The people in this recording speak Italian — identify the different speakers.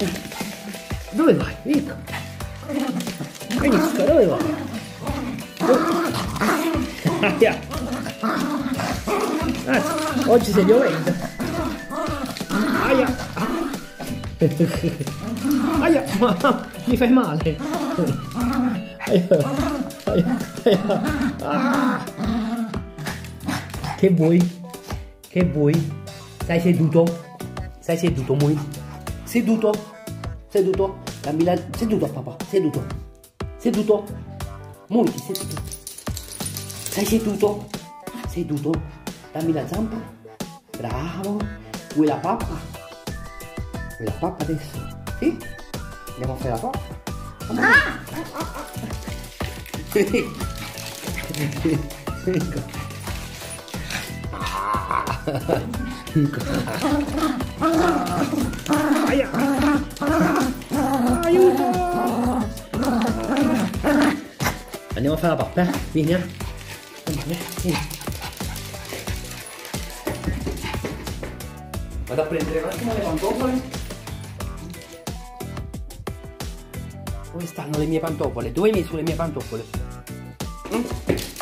Speaker 1: Dove vai? Vieni. Venisca, dove vai? Aia. Anzi, oggi sei violenta. Aia. Aia, ma mi fai male. Aia. Aia. Aia. Ah. Che vuoi? Che vuoi? Stai seduto? Stai seduto, muovi. Seduto? Seduto? Dammi la... Seduto, papà. Seduto. Seduto. Muoviti, seduto. Stai seduto? Seduto. Dammi la zampa. Bravo. Vuoi la pappa? Vuoi la pappa adesso? Sì? Andiamo a fare la pappa? Aia. Aiuto. Andiamo a fare la pappa, vieni. Vieni. Vado a prendere un attimo le pantofole. Dove stanno le mie pantofole? Dove hai messo le mie pantofole?